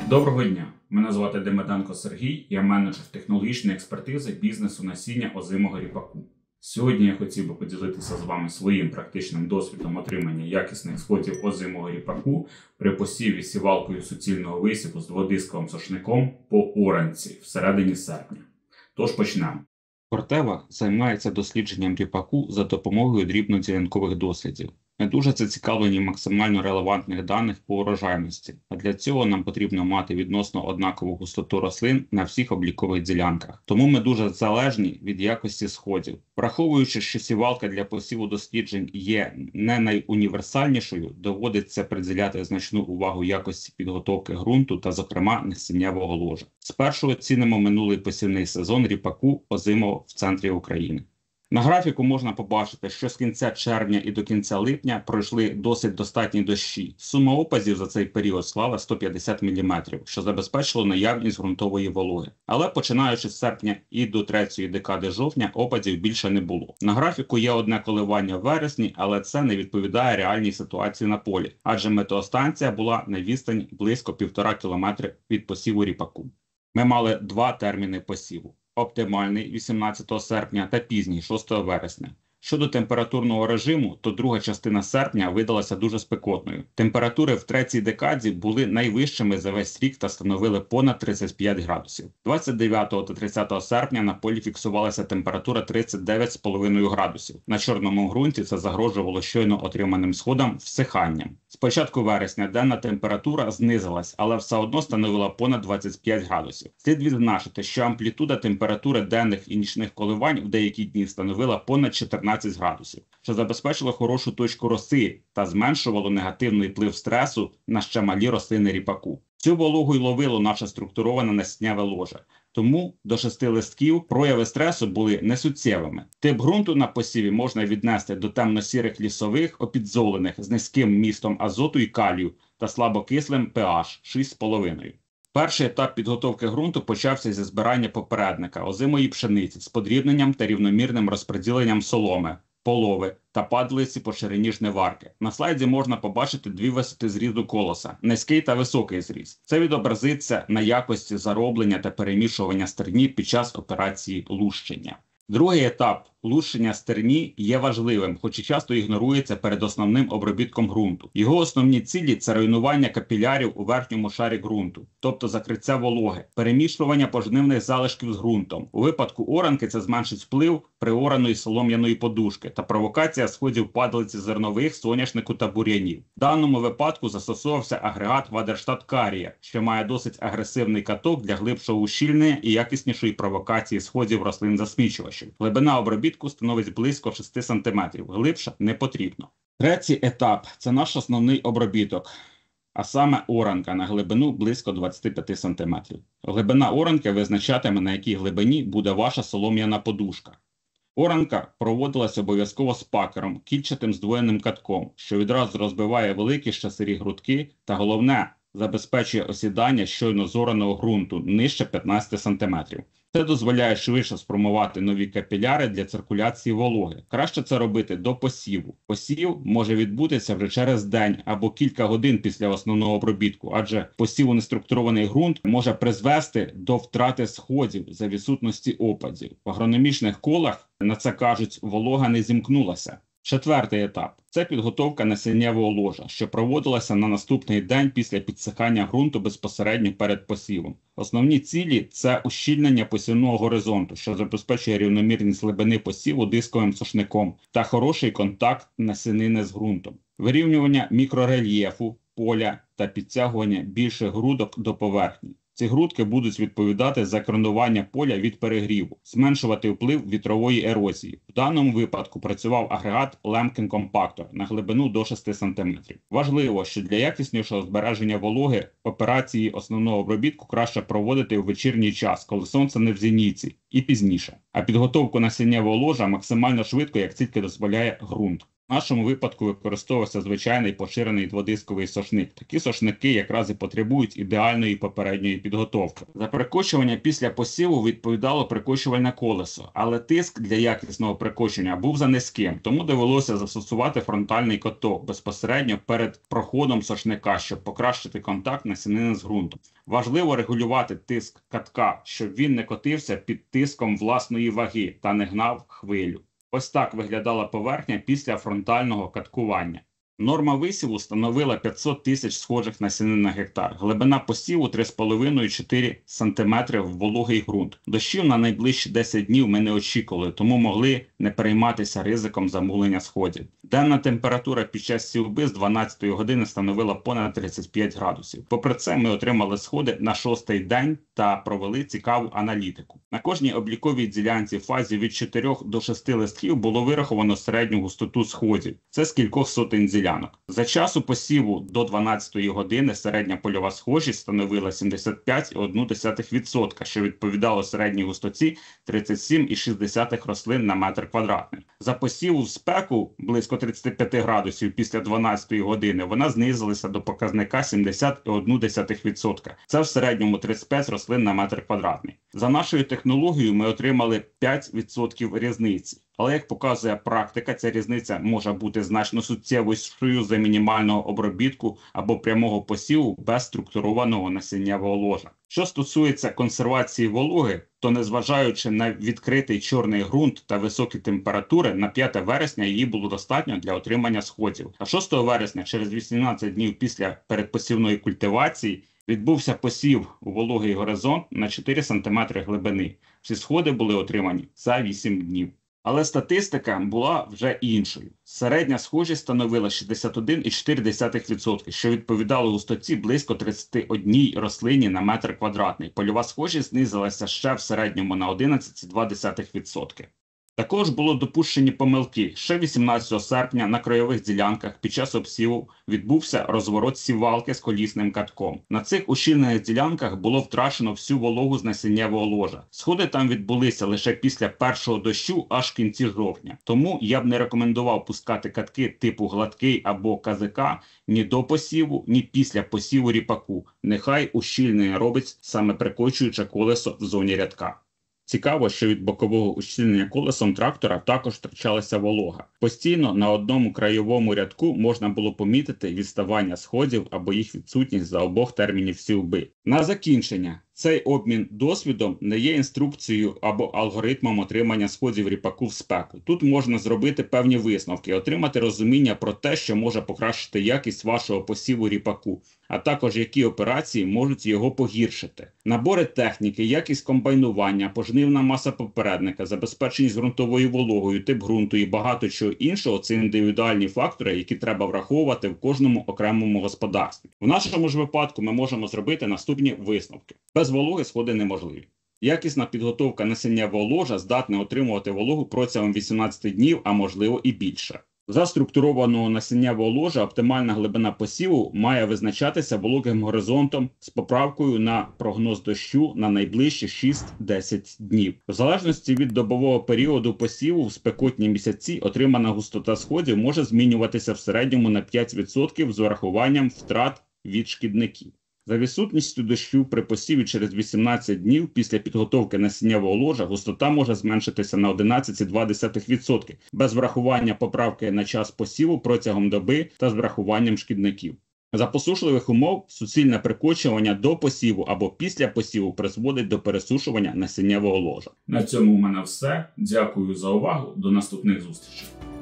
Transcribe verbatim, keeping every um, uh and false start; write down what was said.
Доброго дня! Мене звати Демиденко Сергій, я менеджер технологічної експертизи бізнесу насіння озимого ріпаку. Сьогодні я хотів би поділитися з вами своїм практичним досвідом отримання якісних сходів озимого ріпаку при посіві сівалкою суцільного висіву з дводисковим сошником по оранці всередині серпня. Тож почнемо. Кортева займається дослідженням ріпаку за допомогою дрібноділянкових дослідів. Ми дуже зацікавлені максимально релевантних даних по урожайності, а для цього нам потрібно мати відносно однакову густоту рослин на всіх облікових ділянках. Тому ми дуже залежні від якості сходів. Враховуючи, що сівалка для посіву досліджень є не найуніверсальнішою, доводиться приділяти значну увагу якості підготовки ґрунту та, зокрема, насіннєвого ложа. Спершу оцінимо минулий посівний сезон ріпаку озимого в центрі України. На графіку можна побачити, що з кінця червня і до кінця липня пройшли досить достатні дощі. Сума опадів за цей період склала сто п'ятдесят міліметрів, що забезпечило наявність ґрунтової вологи. Але починаючи з серпня і до третьої декади жовтня опадів більше не було. На графіку є одне коливання в вересні, але це не відповідає реальній ситуації на полі, адже метеостанція була на відстані близько півтора кілометри від посіву ріпаку. Ми мали два терміни посіву. Оптимальний вісімнадцятого серпня та пізній шостого вересня. Щодо температурного режиму, то друга частина серпня видалася дуже спекотною. Температури в третій декаді були найвищими за весь рік та становили понад тридцять п'ять градусів. двадцять дев'ятого та тридцятого серпня на полі фіксувалася температура тридцять дев'ять цілих п'ять десятих градусів. На чорному ґрунті це загрожувало щойно отриманим сходам всиханням. З початку вересня денна температура знизилась, але все одно становила понад двадцять п'ять градусів. Слід відзначити, що амплітуда температури денних і нічних коливань в деякі дні становила понад чотирнадцять градусів, що забезпечило хорошу точку роси та зменшувало негативний вплив стресу на ще малі рослини ріпаку. Цю вологу й ловило наше структуроване насіннєве ложе. Тому до шести листків прояви стресу були несуттєвими. Тип ґрунту на посіві можна віднести до темно-сірих лісових, опідзолених з низьким містом азоту і калію та слабокислим pH шість з половиною. Перший етап підготовки ґрунту почався зі збирання попередника озимої пшениці з подрібненням та рівномірним розподіленням соломи, полови та падлиці по ширині жниварки. На слайді можна побачити дві висоти зрізу колоса – низький та високий зріз. Це відобразиться на якості зароблення та перемішування стерні під час операції лущення. Другий етап – лущення стерні є важливим, хоч і часто ігнорується перед основним обробітком ґрунту. Його основні цілі – це руйнування капілярів у верхньому шарі ґрунту, тобто закриття вологи, перемішування пожнивних залишків з ґрунтом. У випадку оранки це зменшить вплив приораної солом'яної подушки та провокація сходів падалиці зернових, соняшнику та бур'янів. В даному випадку застосовувався агрегат Вадерштат Карія, що має досить агресивний каток для глибшого ущільнення і якіснішої провокації сходів рослин-засмічувачів. Глибина обробітку становить близько шести сантиметрів, глибше не потрібно. Третій етап – це наш основний обробіток, а саме оранка на глибину близько двадцяти п'яти сантиметрів. Глибина оранки визначатиме, на якій глибині буде ваша солом'яна подушка. Оранка проводилась обов'язково з пакером, кільчатим здвоєним катком, що відразу розбиває великі щасирі грудки та, головне, забезпечує осідання щойно зораного ґрунту нижче п'ятнадцяти сантиметрів. Це дозволяє швидше сформувати нові капіляри для циркуляції вологи. Краще це робити до посіву. Посів може відбутися вже через день або кілька годин після основного обробітку, адже посів у неструктурований ґрунт може призвести до втрати сходів за відсутності опадів. В агрономічних колах на це кажуть «волога не зімкнулася». Четвертий етап – це підготовка насіннєвого ложа, що проводилася на наступний день після підсихання ґрунту безпосередньо перед посівом. Основні цілі – це ущільнення посівного горизонту, що забезпечує рівномірність глибини посіву дисковим сошником та хороший контакт насінини з ґрунтом. Вирівнювання мікрорельєфу, поля та підтягування більших грудок до поверхні. Ці грудки будуть відповідати за екранування поля від перегріву, зменшувати вплив вітрової ерозії. В даному випадку працював агрегат Lemken Compactor на глибину до шести сантиметрів. Важливо, що для якіснішого збереження вологи операції основного обробітку краще проводити у вечірній час, коли сонце не в зеніті, і пізніше. А підготовку насіннєвого ложа максимально швидко, як тільки дозволяє ґрунт. В нашому випадку використовувався звичайний поширений дводисковий сошник. Такі сошники якраз і потребують ідеальної попередньої підготовки. За перекочування після посіву відповідало перекочувальне колесо, але тиск для якісного перекочування був занизьким, тому довелося застосувати фронтальний каток безпосередньо перед проходом сошника, щоб покращити контакт насінини з ґрунтом. Важливо регулювати тиск катка, щоб він не котився під тиском власної ваги та не гнав хвилю. Ось так виглядала поверхня після фронтального каткування. Норма висіву становила п'ятсот тисяч схожих насінин на гектар. Глибина посіву три з половиною - чотири сантиметри в вологий ґрунт. Дощів на найближчі десять днів ми не очікували, тому могли не перейматися ризиком замулення сходів. Денна температура під час сівби з дванадцятої години становила понад тридцять п'ять градусів. Попри це, ми отримали сходи на шостий день та провели цікаву аналітику. На кожній обліковій ділянці в фазі від чотирьох до шести листків було вираховано середню густоту сходів. Це з кількох сотень ділянок. За часу посіву до дванадцятої години середня польова схожість становила сімдесят п'ять цілих одна десята відсотка, що відповідало середній густоті тридцять сім цілих шість десятих рослин на метр квадратний. За посіву в спеку близько тридцяти п'яти градусів після дванадцятої години вона знизилася до показника сімдесят цілих одна десята відсотка. Це в середньому тридцять п'ять рослин на метр квадратний. За нашою технологією ми отримали п'ять відсотків різниці. Але, як показує практика, ця різниця може бути значно суттєвішою за мінімального обробітку або прямого посіву без структурованого насіннєвого ложа. Що стосується консервації вологи, то незважаючи на відкритий чорний ґрунт та високі температури, на п'яте вересня її було достатньо для отримання сходів. А шостого вересня, через вісімнадцять днів після передпосівної культивації, відбувся посів у вологий горизонт на чотири сантиметри глибини. Всі сходи були отримані за вісім днів. Але статистика була вже іншою. Середня схожість становила шістдесят один цілих чотири десятих відсотка, що відповідало густоті близько тридцяти одній рослині на метр квадратний. Польова схожість знизилася ще в середньому на одинадцять цілих дві десятих відсотка. Також було допущені помилки. Ще вісімнадцятого серпня на краєвих ділянках під час обсіву відбувся розворот сівалки з колісним катком. На цих ущільнених ділянках було втрачено всю вологу з насіннєвого ложа. Сходи там відбулися лише після першого дощу аж в кінці жовтня. Тому я б не рекомендував пускати катки типу гладкий або КЗК ні до посіву, ні після посіву ріпаку. Нехай ущільнення робить саме прикочуюче колесо в зоні рядка. Цікаво, що від бокового ущільнення колесом трактора також втрачалася волога. Постійно на одному краєвому рядку можна було помітити відставання сходів або їх відсутність за обох термінів сівби. На закінчення. Цей обмін досвідом не є інструкцією або алгоритмом отримання сходів ріпаку в спеку. Тут можна зробити певні висновки, отримати розуміння про те, що може покращити якість вашого посіву ріпаку, а також які операції можуть його погіршити. Набори техніки, якість комбайнування, пожнивна маса попередника, забезпеченість ґрунтовою вологою, тип ґрунту і багато чого іншого – це індивідуальні фактори, які треба враховувати в кожному окремому господарстві. В нашому ж випадку ми можемо зробити наступні висновки. Без вологи сходи неможливі. Якісна підготовка насіннєвого ложа здатна отримувати вологу протягом вісімнадцяти днів, а можливо і більше. За структурованого насіннєвого ложа оптимальна глибина посіву має визначатися вологим горизонтом з поправкою на прогноз дощу на найближчі шість-десять днів. В залежності від добового періоду посіву в спекотні місяці отримана густота сходів може змінюватися в середньому на п'ять відсотків з урахуванням втрат від шкідників. За відсутністю дощу при посіві через вісімнадцять днів після підготовки насіннєвого ложа густота може зменшитися на одинадцять цілих дві десятих відсотка без врахування поправки на час посіву протягом доби та з врахуванням шкідників. За посушливих умов суцільне прикочування до посіву або після посіву призводить до пересушування насіннєвого ложа. На цьому у мене все. Дякую за увагу. До наступних зустрічей.